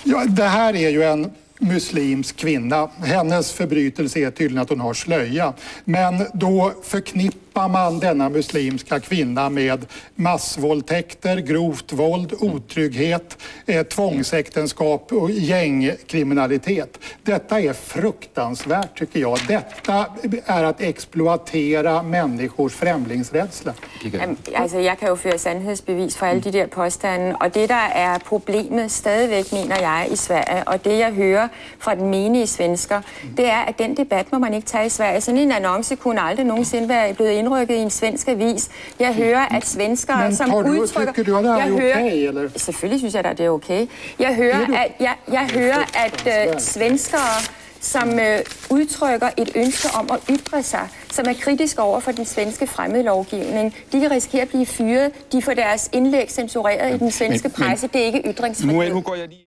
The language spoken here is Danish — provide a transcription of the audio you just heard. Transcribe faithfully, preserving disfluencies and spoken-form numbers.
Ja, det här är ju en muslimsk kvinna. Hennes förbrytelse är tydligen att hon har slöja. Men då förknippar man denna muslimska kvinna med massvåldtäkter, grovt våld, otrygghet, eh, tvångsäktenskap och gängkriminalitet. Detta är fruktansvärt, tycker jag. Detta är att exploatera människors främlingsrädsla. Jamen, altså, jeg kan jo føre sandhedsbevis for alle de der påstande, og det, der er problemet stadigvæk, mener jeg, i Sverige, og det, jeg hører fra den menige svensker, det er, at den debat må man ikke tage i Sverige. Sådan en annonce kunne aldrig nogensinde være blevet indrykket i en svensk avis. Jeg hører, at svenskere, Men, som du, udtrykker... tycker du, at det er jeg okay, hører, eller? Selvfølgelig synes jeg, at det er okay. Jeg hører, at, jeg, jeg hører, at uh, svenskere, som øh, udtrykker et ønske om at ytre sig, som er kritisk over for den svenske fremmedlovgivning. De kan risikere at blive fyret. De får deres indlæg censureret i den svenske presse. Det er ikke ytringsfrihed.